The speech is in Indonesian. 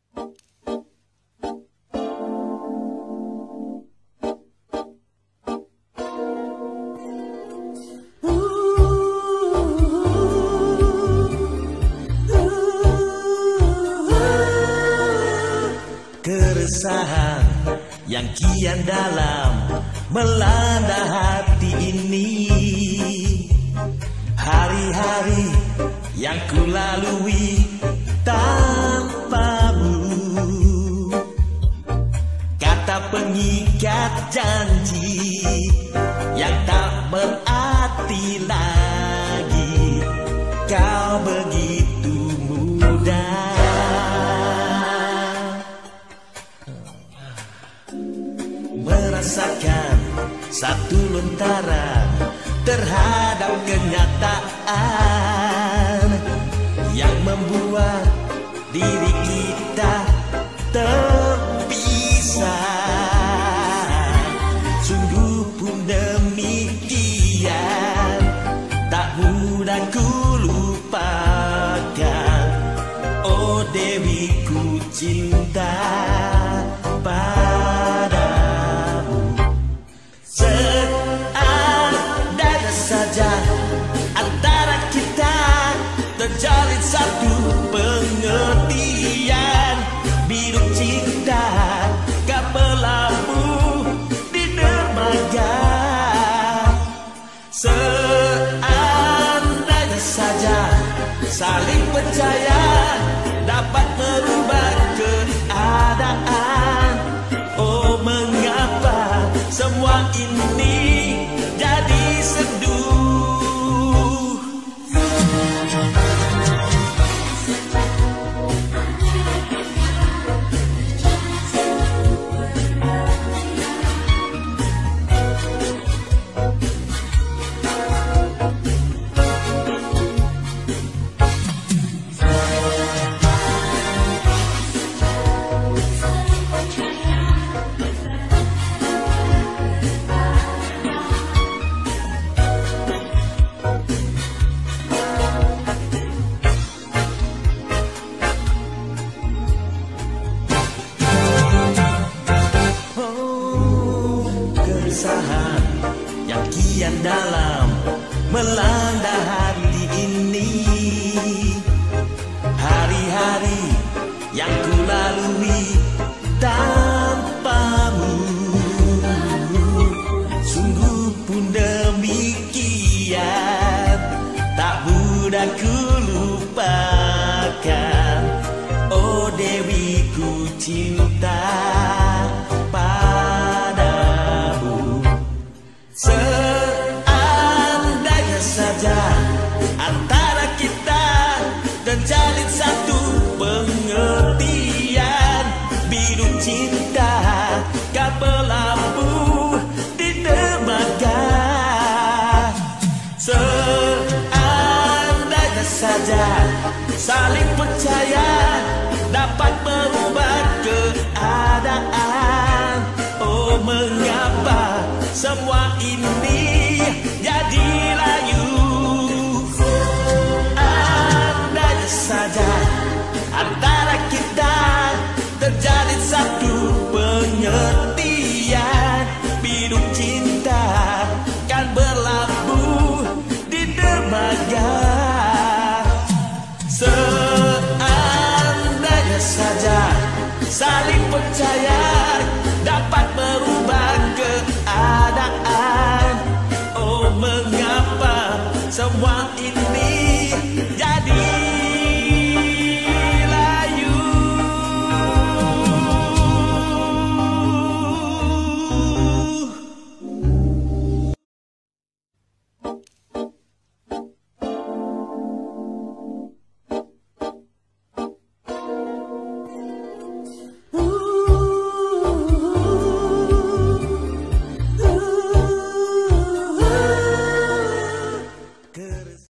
Keresahan yang kian dalam melanda hati ini, hari-hari yang ku lalui tanpamu, kata pengikat janji yang tak berarti lagi, kau begitu mudah merasakan satu lontaran terhadap kenyataan yang membuat diri kita terpisah. Sungguh pun demikian, tak mudah ku lupakan. Oh Dewi, ku cinta terjalin satu pengertian, biru cinta kapal lampu di dermaga. Seandainya saja saling percaya dapat merubah keadaan. Oh mengapa semua ini jadi seduh? Keresahan yang kian dalam melanda hati ini, hari-hari yang ku lalui tanpamu, sungguh pun demikian, tak mudah ku lupakan. Oh Dewi, ku cinta padamu. Seandainya saja antara kita terjalin satu pengertian, biru cinta kapal lampu di dermaga. Seandainya saja saling percaya dapat merubah keadaan. Oh mengapa semua ini jadi layu? Andainya saja antara kita terjalin satu pengertian, biru cinta kan berlabuh di dermaga. Seandainya saja saling percaya dapat merubah keadaan. Oh mengapa semua ini